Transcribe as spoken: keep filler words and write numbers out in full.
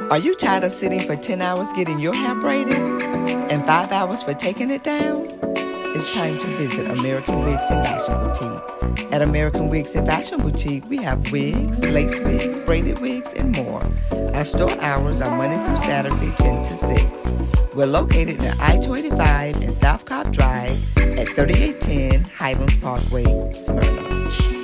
Are you tired of sitting for ten hours getting your hair braided and five hours for taking it down? It's time to visit American Wigs and Fashion Boutique. At American Wigs and Fashion Boutique, we have wigs, lace wigs, braided wigs, and more. Our store hours are Monday through Saturday, ten to six. We're located in I two eighty-five and South Cobb Drive at thirty-eight ten Highlands Parkway, Smyrna.